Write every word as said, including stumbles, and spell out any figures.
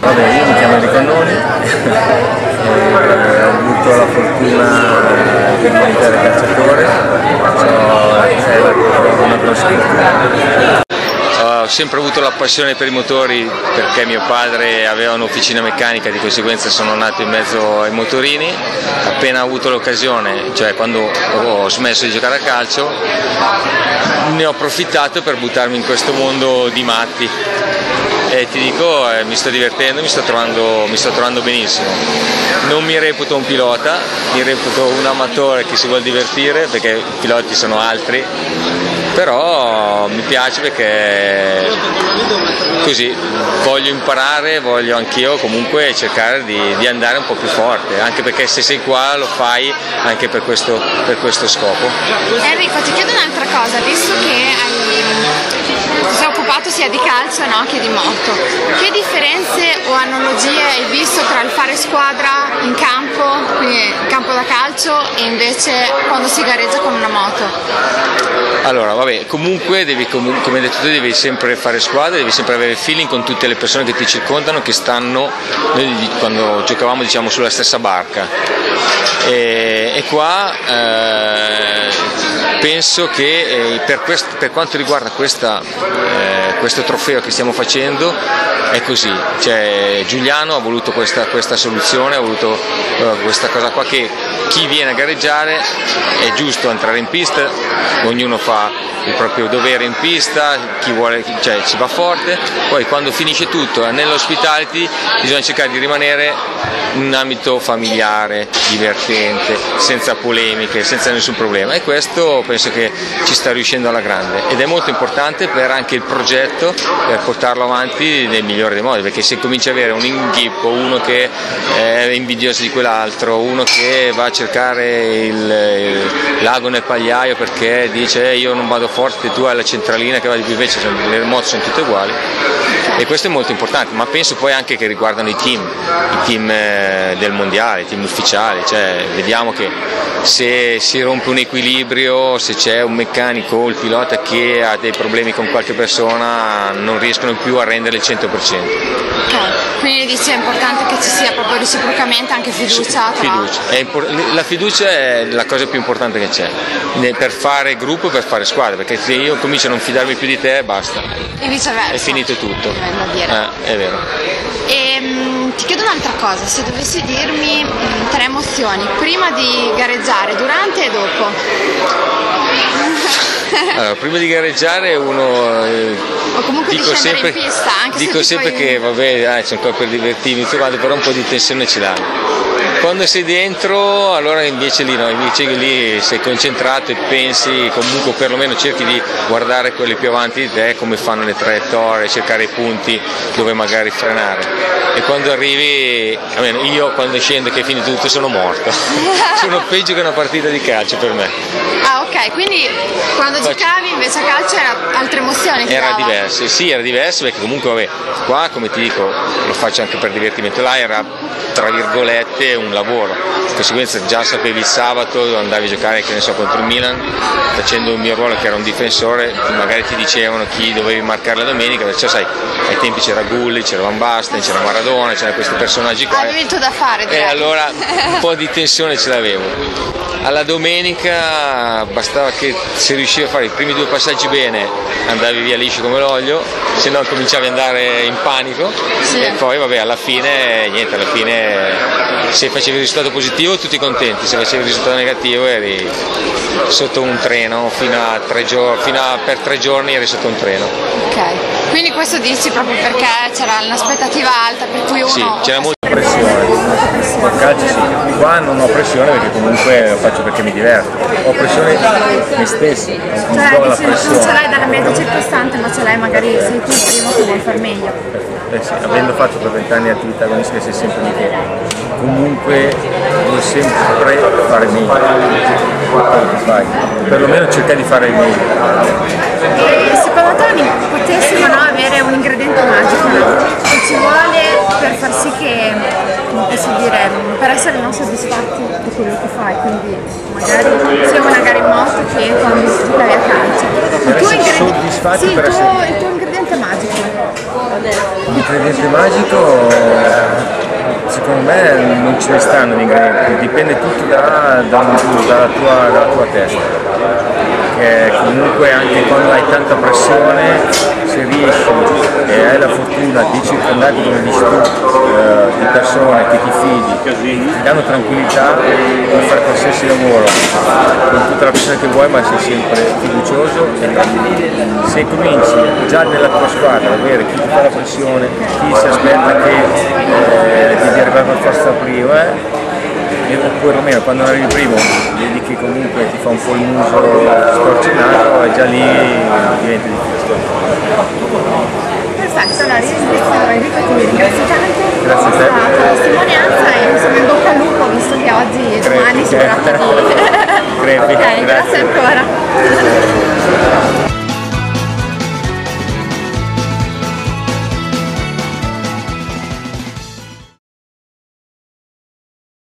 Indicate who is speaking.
Speaker 1: Vabbè, io mi chiamo Enrico Noni e ho avuto la fortuna di diventare calciatore, ho una grossa fortuna.
Speaker 2: Ho sempre avuto la passione per i motori perché mio padre aveva un'officina meccanica, di conseguenza sono nato in mezzo ai motorini. Appena ho avuto l'occasione, cioè quando ho smesso di giocare a calcio, ne ho approfittato per buttarmi in questo mondo di matti. E ti dico, eh, mi sto divertendo, mi sto, trovando, mi sto trovando benissimo. Non mi reputo un pilota, mi reputo un amatore che si vuole divertire, perché i piloti sono altri, però mi piace perché così voglio imparare, voglio anch'io comunque cercare di, di andare un po' più forte, anche perché se sei qua lo fai anche per questo, per questo scopo.
Speaker 3: Enrico, ti chiedo un'altra cosa, visto che hai ti sei occupato sia di calcio, no, che di moto, che differenze o analogie hai visto tra il fare squadra in campo, quindi in campo da calcio, e invece quando si gareggia con una moto?
Speaker 2: Allora, vabbè, comunque devi, come hai detto tu, devi sempre fare squadra, devi sempre avere feeling con tutte le persone che ti circondano, che stanno, noi quando giocavamo diciamo sulla stessa barca, e, e qua eh, penso che eh, per, quest, per quanto riguarda questa, eh, questo trofeo che stiamo facendo è così, cioè, Giuliano ha voluto questa, questa soluzione, ha voluto uh, questa cosa qua, che chi viene a gareggiare è giusto entrare in pista, ognuno fa il proprio dovere in pista, chi vuole, cioè ci va forte, poi quando finisce tutto nell'hospitality bisogna cercare di rimanere in un ambito familiare, divertente, senza polemiche, senza nessun problema, e questo penso che ci sta riuscendo alla grande ed è molto importante per anche il progetto, per portarlo avanti nel migliore dei modi, perché se cominci ad avere un inghippo, uno che è invidioso di quell'altro, uno che va a cercare il, il l'ago nel pagliaio perché dice eh, io non vado forte, tu hai la centralina che va di più, invece le moto sono tutte uguali, e questo è molto importante, ma penso poi anche che riguardano i team, i team del mondiale, i team ufficiali, cioè vediamo che se si rompe un equilibrio, se c'è un meccanico o il pilota che ha dei problemi con qualche persona, non riescono più a rendere il cento per cento.
Speaker 3: Ok, quindi dici è importante che ci sia proprio reciprocamente anche fiducia? Tra...
Speaker 2: Fiducia. È la fiducia è la cosa più importante che c'è, per fare gruppo, per fare squadra, perché se io comincio a non fidarmi più di te, basta.
Speaker 3: E viceversa.
Speaker 2: È finito tutto.
Speaker 3: Eh,
Speaker 2: è vero.
Speaker 3: E, mh, ti chiedo un'altra cosa, se dovessi dirmi mh, tre emozioni, prima di gareggiare, durante e dopo.
Speaker 2: Allora, prima di gareggiare uno eh,
Speaker 3: o comunque
Speaker 2: dico
Speaker 3: di
Speaker 2: sempre,
Speaker 3: in pista, anche
Speaker 2: dico
Speaker 3: se
Speaker 2: sempre
Speaker 3: poi...
Speaker 2: che vabbè, dai, c'è ancora per divertirmi, però un po' di tensione ce l'hanno. Quando sei dentro, allora invece lì no, invece lì sei concentrato e pensi, comunque perlomeno cerchi di guardare quelli più avanti di te, come fanno le traiettorie, cercare i punti dove magari frenare. E quando arrivi, almeno io quando scendo che è finito tutto sono morto, sono peggio che una partita di calcio per me.
Speaker 3: Ah ok, quindi quando
Speaker 2: Faccio...
Speaker 3: giocavi invece a calcio era altre emozioni?
Speaker 2: Era
Speaker 3: dava.
Speaker 2: diverso, sì era diverso perché comunque vabbè, qua come ti dico lo faccio anche per divertimento, là era tra virgolette un lavoro, di conseguenza già sapevi il sabato andavi a giocare che ne so contro il Milan, facendo il mio ruolo che era un difensore, magari ti dicevano chi dovevi marcare la domenica, perciò sai, ai tempi c'era Gulli, c'era Van Basten, c'era Maradona, c'erano questi personaggi qua.
Speaker 3: Avevi il tuo da fare, direi.
Speaker 2: E allora un po' di tensione ce l'avevo. Alla domenica bastava che se riuscivi a fare i primi due passaggi bene andavi via liscio come l'olio, se no cominciavi ad andare in panico, sì. E poi vabbè alla fine niente, alla fine se facevi il risultato positivo tutti contenti, se facevi il risultato negativo eri sotto un treno fino a tre giorni, fino a per tre giorni eri sotto un treno.
Speaker 3: Ok, quindi questo dici proprio perché c'era un'aspettativa alta per cui uno...
Speaker 2: Sì, c'era molta
Speaker 1: pressione. A calcio sì, qua non ho pressione perché comunque lo faccio perché mi diverto, ho pressione me stesso, non
Speaker 3: cioè,
Speaker 1: trovo la
Speaker 3: se
Speaker 1: pressione.
Speaker 3: Non ce l'hai dalla media circostante, ma ce l'hai magari sei tu il primo che vuoi far meglio.
Speaker 1: Eh sì, avendo fatto per vent'anni attività agonistica sei sempre lì che comunque vuoi sempre fare meglio, fai. Perlomeno cercare di fare meglio.
Speaker 3: E secondo te potessimo no, avere un ingrediente magico che ci vuole per far sì che, come posso dire, per essere non soddisfatti di quello che fai, quindi magari sia una gara in moto che quando giocavi a calcio. Il tuo ingrediente, sì, il tuo, il tuo ingrediente magico.
Speaker 1: L'ingrediente magico, secondo me non ce ne stanno gli ingredienti, dipende tutto da, da, dalla, tua, dalla tua testa. Che comunque anche quando hai tanta pressione, se riesci e hai la fortuna di circondarti, come dici tu, eh, di persone che ti fidi, ti danno tranquillità per fare qualsiasi lavoro, con tutta la pressione che vuoi, ma sei sempre fiducioso e tranquillo. Se cominci già nella tua squadra ad avere chi ti fa la pressione, chi si aspetta che eh, devi arrivare per forza prima, eh, oppure almeno quando arrivi primo vedi che comunque ti fa un po' il muso storcinato e già lì diventa difficile.
Speaker 3: Perfetto, allora io Enrico ti ringrazio tanto
Speaker 1: Grazie a te.
Speaker 3: per la testimonianza e insomma in bocca al lupo, visto che oggi e domani si tratta di...
Speaker 1: Crepi.
Speaker 3: Ok, grazie ancora.